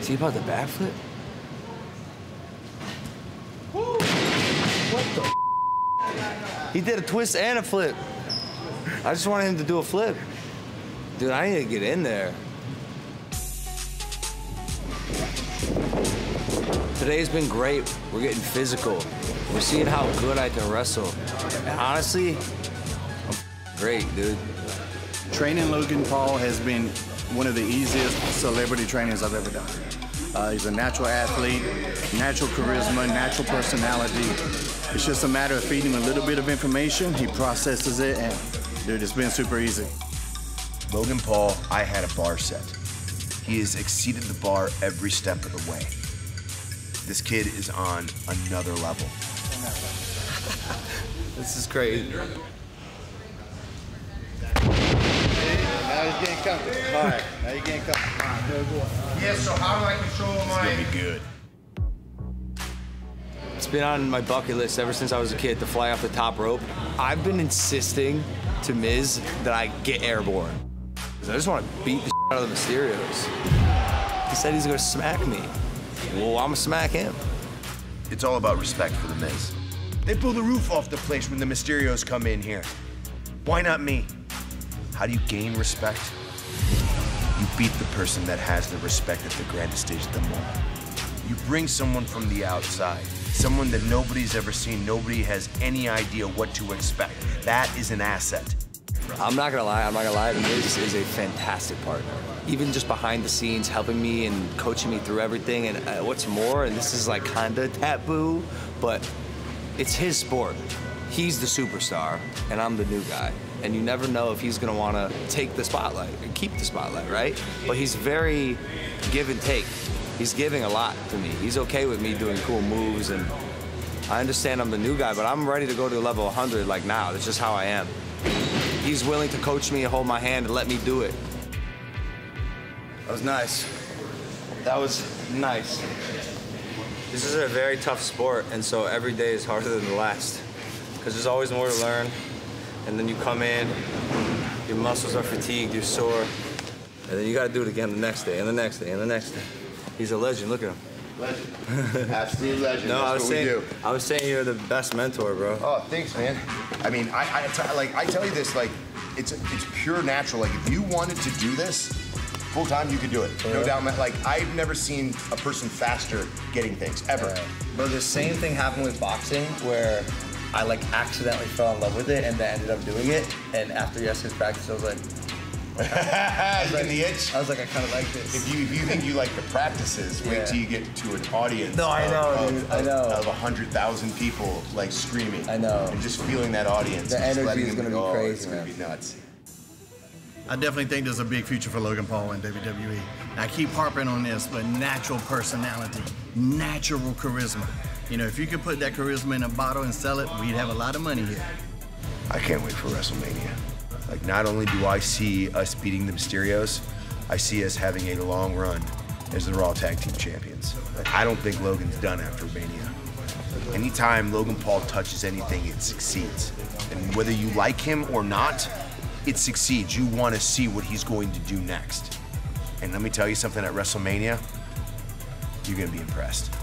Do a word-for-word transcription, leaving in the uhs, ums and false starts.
Is he about the backflip? What the? He did a twist and a flip. I just wanted him to do a flip. Dude, I need to get in there. Today's been great. We're getting physical. We're seeing how good I can wrestle. And honestly, I'm great, dude. Training Logan Paul has been one of the easiest celebrity trainings I've ever done. Uh, he's a natural athlete, natural charisma, natural personality. It's just a matter of feeding him a little bit of information. He processes it, and dude, it's been super easy. Logan Paul, I had a bar set. He has exceeded the bar every step of the way. This kid is on another level. This is great. Now he's getting comfortable. All right, now you're getting comfortable. Yeah, so how do I control my... It's gonna be good. It's been on my bucket list ever since I was a kid to fly off the top rope. I've been insisting to Miz that I get airborne. I just want to beat the shit out of the Mysterios. He said he's gonna smack me. Well, I'm gonna smack him. It's all about respect for the Miz. They blew the roof off the place when the Mysterios come in here. Why not me? How do you gain respect? You beat the person that has the respect at the grandest stage of them all. You bring someone from the outside, someone that nobody's ever seen, nobody has any idea what to expect. That is an asset. I'm not gonna lie, I'm not gonna lie, Miz is a fantastic partner. Even just behind the scenes, helping me and coaching me through everything, and uh, what's more, and this is like kinda taboo, but it's his sport. He's the superstar, and I'm the new guy. And you never know if he's gonna wanna take the spotlight and keep the spotlight, right? But he's very give and take. He's giving a lot to me. He's okay with me doing cool moves, and I understand I'm the new guy, but I'm ready to go to level one hundred like now. That's just how I am. He's willing to coach me and hold my hand and let me do it. That was nice. That was nice. This is a very tough sport, and so every day is harder than the last, because there's always more to learn, and then you come in, your muscles are fatigued, you're sore, and then you gotta do it again the next day, and the next day, and the next day. He's a legend, look at him. Legend. Absolute legend. No, That's I was what saying, we do. I was saying you're the best mentor, bro. Oh, thanks, man. I mean, I, I t like I tell you this, like it's it's pure natural. Like if you wanted to do this full time, you could do it. No doubt. Like I've never seen a person faster getting things ever. Yeah. But the same thing happened with boxing, where I like accidentally fell in love with it and then ended up doing it. And after yesterday's practice, I was like, you like, getting the itch? I was like, I kind of like this. If you if you think you like the practices, wait Yeah. till you get to an audience. No, I know, of, dude. Of, I know. Of a hundred thousand people like screaming. I know. And just feeling that audience. The and just energy letting is them gonna be go. crazy, It's gonna man. be nuts. I definitely think there's a big future for Logan Paul in W W E. I keep harping on this, but natural personality, natural charisma. You know, if you could put that charisma in a bottle and sell it, we'd have a lot of money here. I can't wait for WrestleMania. Like, not only do I see us beating the Mysterios, I see us having a long run as the Raw Tag Team Champions. Like, I don't think Logan's done after Mania. Anytime Logan Paul touches anything, it succeeds. And whether you like him or not, it succeeds. You want to see what he's going to do next. And let me tell you something, at WrestleMania, you're going to be impressed.